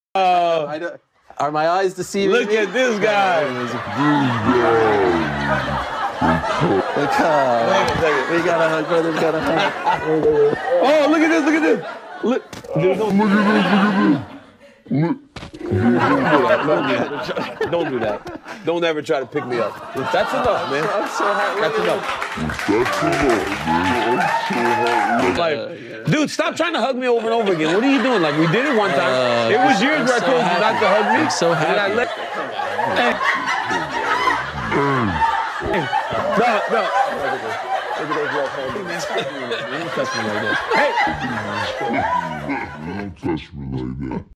Are my eyes deceiving Look me? at this guy. Look, we got a hug, brothers got a hug. Oh, look at this, look at this. Look, dude, don't do that. Don't ever try to pick me up. That's enough, man. I'm so happy. That's enough. Dude, stop trying to hug me over and over again. What are you doing? Like, we did it one time. It was years where I told you not to hug me. I'm so happy. No. Don't touch me like that. Hey. Don't touch me like that.